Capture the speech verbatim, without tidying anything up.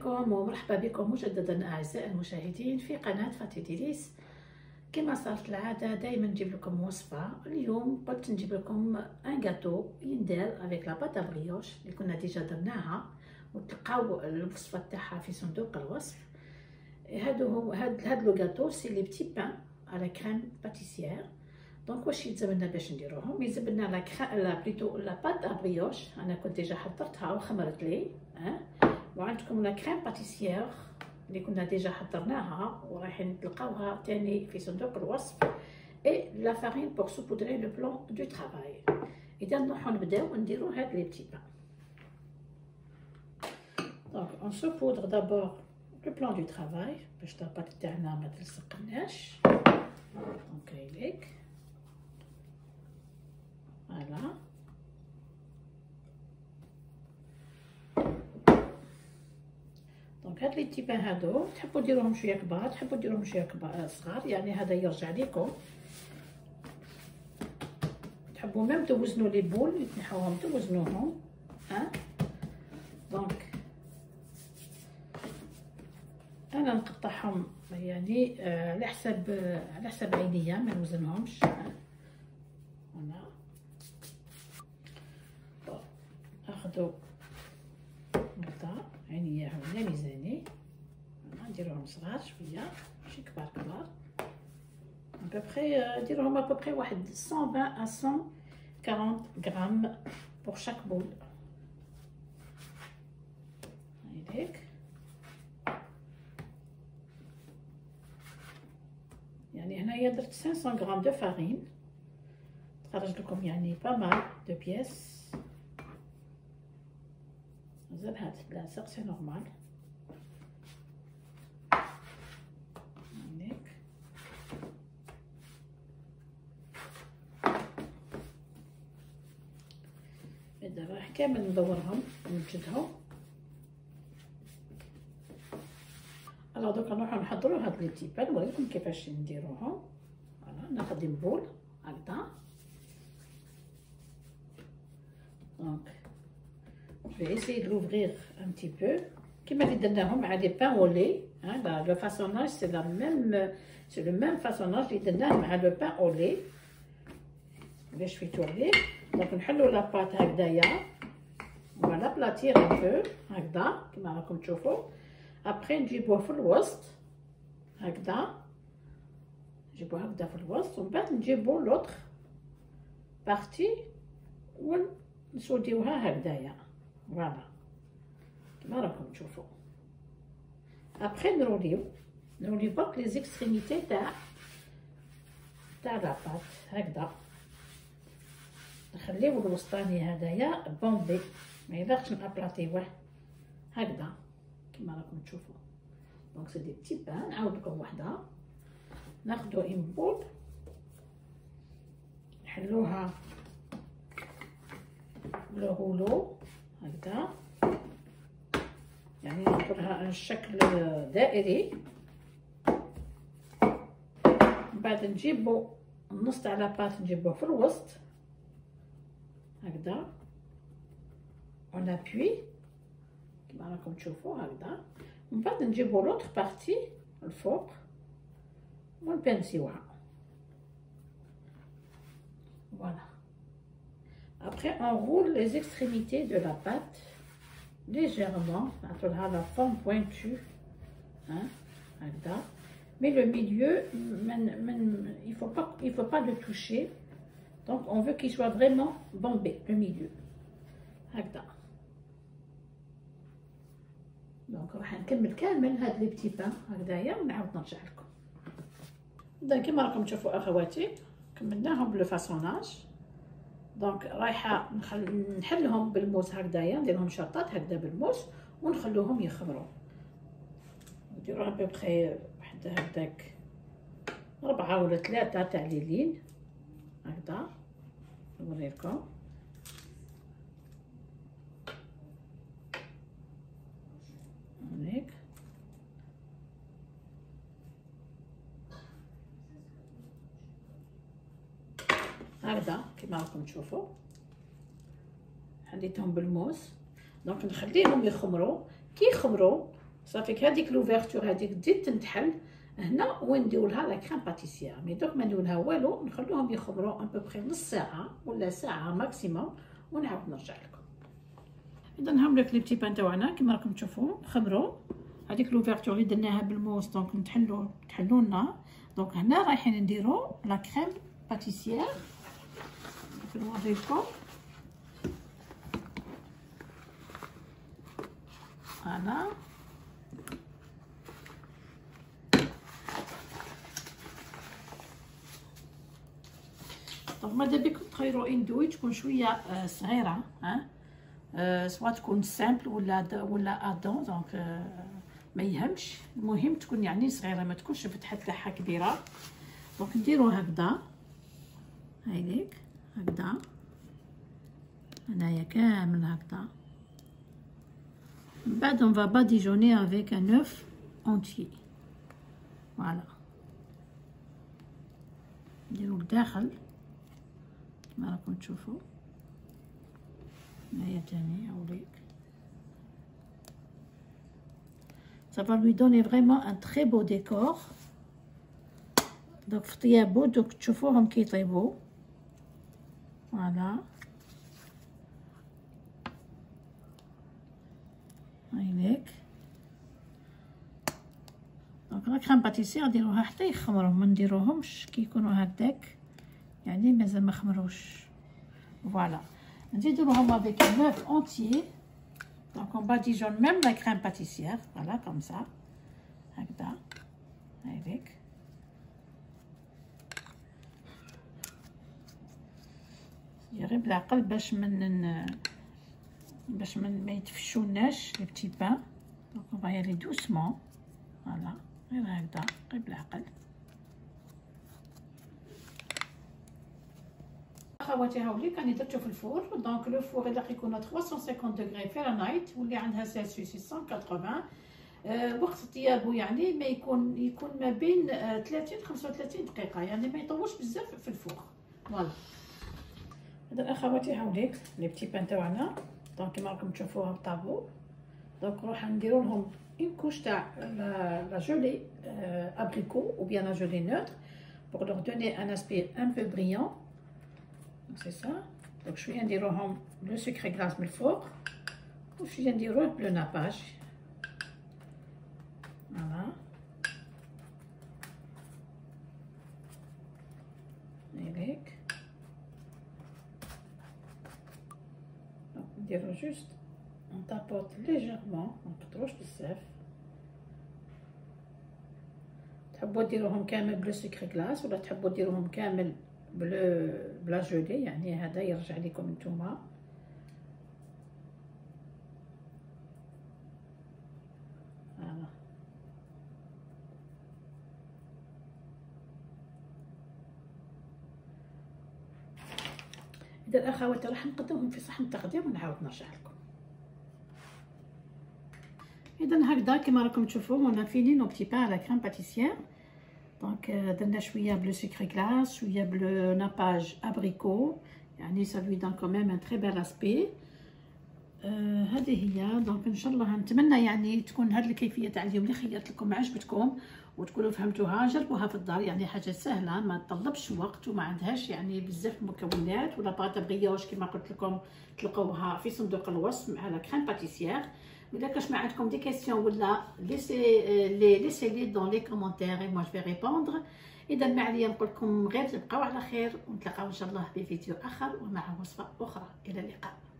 عليكم ومرحبا بكم مجددا اعزائي المشاهدين في قناه فاتي ديليس. كما صارت العاده دائما نجيب لكم وصفه. اليوم قلت نجيب لكم ان غاتو يندار افيك لا بات بريوش اللي كنا ديجا درناها وتلقاو الوصفه تاعها في صندوق الوصف. هادو هو هاد هاد لو غاتو سي لي بتي بان على كريم باتيسيير. دونك واش يلزم لنا باش نديروهم؟ يلزم لنا لا كريم لا بليتو لا بات ابريوش، انا كنت ديجا حضرتها وخمرت لي ها. وعندكم لا كريم باتيسيير اللي كنا ديجا حضرناها ورايحين تلقاوها تاني في صندوق الوصف. اي لا فارين بور سوبودري لو بلان دو ترافاي. اذا نروحو نبداو نديرو هاد لي بتي بان. دونك اون سوبودر دابور لو بلان دو ترافاي باش لاباط تاعنا ما تلصقناش. دونك هايليك فوالا. دونك هاد لي بتي بان هادو تحبوا ديروهم شويه كبار تحبوا ديروهم شويه كبار صغار، يعني هذا يرجع لكم. تحبوا ميم توزنوا لي بول تنحوهم توزنوهم ها. دونك انا نقطعهم يعني على حسب على حسب عينيا ما نوزنهمش. هنا اخذوا نقطه عينيا هنا ميزاني، نديروهم صغار شويه ماشي كبار كبار. ابوبخي ديروهم ابوبخي واحد مية وعشرين ا مية وأربعين غرام بور شاك بول. هايليك يعني هنايا درت خمسمية غرام دو فارين تخرج لكم يعني با مال دو بياس. مازال هاد ثلاثة سي نورمال. هايليك هذا راح كامل ندورهم ونوجدهم. الوغ دوكا نروحو نحضرو هاد لي بتي بان نوريكم كيفاش نديروهم. فوالا ناخذ بول هكذا. دونك je vais essayer de l'ouvrir un petit peu كيما اللي درناهم مع لي بان او لي. ها لو فاسوناج سي لا ميم سي لو ميم فاسوناج اللي درناه مع لو بان او لي باش فيتو عليه. دونك نحلو لاباط هكذايا فوالا بلاتير ان بو هكذا كيما راكم تشوفوا. ابري نجيبوه في الوسط هكذا، نجيبوه هكذا في الوسط ومن بعد نجيبو لوطخ بارتي ونسوديوها هكذايا فوالا كيما راكم تشوفوا. ابري نروليو نروليو برك لي زيكستريميتي تاع تاع لاباط هكذا. نخليو الوسطاني هذايا بومبي ما يبغيش نابلاطيوه هكذا كيما راكم تشوفوا. دونك سي دي بتي بان. نعاود لكم وحده. ناخذو اون بول نحلوها لو غولو هكذا يعني نديرها الشكل دائري. من بعد نجيبو النص تاع لاباط نجيبوه في الوسط هكذا اون ابوي كيما راكم تشوفوا هكذا. من بعد نجيبو لوطخ بارتي الفوق ونبانسيوها فوالا. Après on roule les extrémités de la pâte légèrement, نعطولها la forme pointue hein هكذا. mais le milieu من من il faut pas il faut pas le toucher. donc on veut qu'il soit vraiment bombé le milieu هكذا. دونك راح نكمل كامل هاد لي بتي بان هكذايا ونعاود نرجع لكم. اذا كما راكم تشوفوا اخواتي كملناهم بلو فاسوناج. دونك رايحه نخل... نحلهم بالموس هكذايا نديرهم شرطات هكذا بالموس ونخلوهم يخمروا. نديروها ببخي واحد هكذاك ربعة ولا ثلاثة تاع ليلين هكذا نوريلكم. هيك هكذا كيما راكم تشوفوا حليتهم بالموس. دونك نخليهم يخمروا. كي يخمروا صافي هذيك لوفيرتور هذيك تزيد تنتحل هنا وين نديرو لها لا كريم باتيسيير. مي دوك ما نديرو لها والو، نخلوهم يخمروا ان بوبري نص ساعه ولا ساعه ماكسيموم ونعاود نرجع لكم. اذا هاوليك لي بتي بان تاعنا كيما راكم تشوفوا خمروا. هذيك لوفيرتور اللي درناها بالموس دونك نتحلو تحلو لنا. دونك هنا رايحين نديرو لا كريم باتيسيير. نوريكم فوالا. دونك ماذا بكم تخيروا اندوي تكون شويه صغيره، ها أه سواء تكون سامبل ولا ولا ادون، دونك أه ما يهمش، المهم تكون يعني صغيره ما تكونش فتحه تاعها كبيره. دونك نديرو هكذا هايليك هكذا هنايا كامل هكذا. من بعد on va badigeonner avec un œuf entier. فوالا نديرو لداخل كما راكم تشوفوا. هنايا تاني هاوليك. Ça va lui donner vraiment un très beau décor. دوك في طيابو دوك تشوفوهم كي يطيبوا. فوالا هايليك. دونك لا كريم باتيسيير نديروها حتى يخمروا، ما نديروهمش كي يكونوا هكداك يعني مازال ما خمروش. فوالا نزيدو لهم افيك un œuf entier. دونك اون باديجون ميم لا كريم باتيسيير. فوالا كوم سا هكذا هايليك. غير بالعقل باش من باش من ما يتفشوناش لي بتي بان. دونك اون فا يالي دوسمون. فوالا غير هكذا غير بالعقل. اخواتي هاوليك راني درتو في الفور. دونك لو فور الا يكون ثلاثمية وخمسين دوغري فahrenheit واللي عندها سلسيوس مية وثمانين. أه وقت طيابو يعني ما يكون يكون ما بين أه ثلاثين خمسة وثلاثين دقيقه، يعني ما يطولش بزاف في الفور. فوالا هذا اخواتي هاوليك لي بتي بان تاعنا. دونك كيما راكم تشوفوها بالطابو. دونك نروح نديرو لهم اون كوش تاع لا جولي ابريكو او بيان لا جولي نوتر pour leur donner un aspect un peu brillant. سي سا. دونك شويه نديروهم لو سكر غلاس من الفوق وشويه نديروه بلو ناباج. فوالا هايليك. نديرو جوست اون طابوت ليجيرمون، منكتروش بزاف. تحبوا ديروهم كامل بلو سكر غلاس ولا تحبوا ديروهم كامل بلو بلا جولي، يعني هذا يرجع لكم نتوما. فوالا اذا الاخوات راح نقدمهم في صحن تقديم ونعاود نرجع لكم. اذا هكذا كما راكم تشوفوا انا فيني نو بتي بان لا كريم باتيسيير. دونك درنا شويه بلو سكر غلاس شويه بلو ناباج ابريكو، يعني ça lui donne quand même un très bel aspect. آه هذه هي. دونك ان شاء الله نتمنى يعني تكون هذه الكيفيه تاع اليوم اللي خيرت لكم عجبتكم وتكونوا فهمتوها. جربوها في الدار، يعني حاجه سهله ما تطلبش وقت وما عندهاش يعني بزاف مكونات. ولا بغات بريوش كما قلت لكم تلقوها في صندوق الوصف مع لا كريم باتيسيير. اذا كاش ما عندكم دي كيسيون ولا ليسي لي ليسي لي دون لي كومونتير اي موا جو في ريبوندر. اذا ما عليا نقول لكم غير تبقاو على خير ونتلاقاو ان شاء الله بفيديو اخر ومع وصفه اخرى. الى اللقاء.